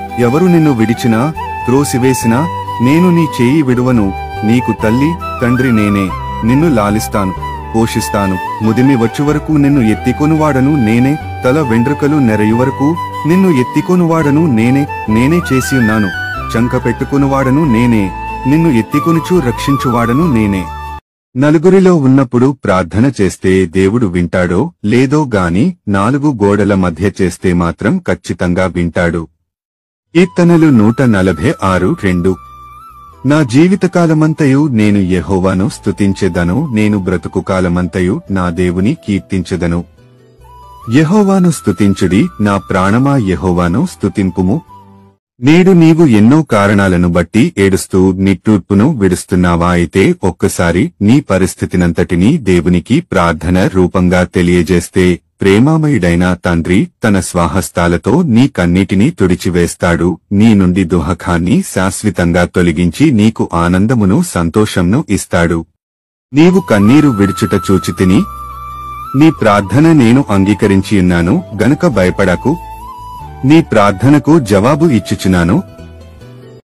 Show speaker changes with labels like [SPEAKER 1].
[SPEAKER 1] ఎవరు నిన్ను విడిచినా త్రోసివేసినా నేను నీ చేయి విడువను. నీకు తల్లి తండ్రి నేనే. నిన్ను లాలిస్తాను, పోషిస్తాను. ముదిమి వచ్చు వరకు నిన్ను ఎత్తికొనువాడను నేనే. తల వెండ్రుకలు నెరయు వరకు నిన్ను ఎత్తికొనువాడను నేనే. నేనే చేసియున్నాను. చంక పెట్టుకొనువాడను నేనే. నిన్ను ఎత్తికొనుచు రక్షించువాడను నేనే. నలుగురిలో ఉన్నప్పుడు ప్రార్థన చేస్తే దేవుడు వింటాడో లేదో గాని 4 గోడల మధ్య చేస్తే మాత్రం ఖచ్చితంగా వింటాడు. కీర్తనలు 146:2. నా జీవితకాలమంతయు నేను యెహోవాను స్తుతించెదను. నేను బ్రతుకు కాలమంతయు నా దేవుని కీర్తించెదను. యెహోవాను స్తుతించుడి, నా ప్రాణమా యెహోవాను స్తుతింపుము. నేడు నీవు ఎన్నో కారణాలను బట్టి ఏడుస్తూ నిట్టూర్పును విడుస్తున్నావా? అయితే ఒక్కసారి నీ పరిస్థితినంతటినీ దేవునికి ప్రార్థన రూపంగా తెలియజేస్తే ప్రేమామయుడైన తండ్రి తన స్వహస్తాలతో నీ కన్నీటిని తుడిచివేస్తాడు. నీ నుండి దుఃఖాన్ని శాశ్వతంగా తొలగించి నీకు ఆనందమును సంతోషంను ఇస్తాడు. నీవు కన్నీరు విడుచుట చూచితిని. నీ ప్రార్థన నేను అంగీకరించియున్నాను గనుక భయపడకు. నీ ప్రార్థనకు జవాబు ఇచ్చుచున్నాను.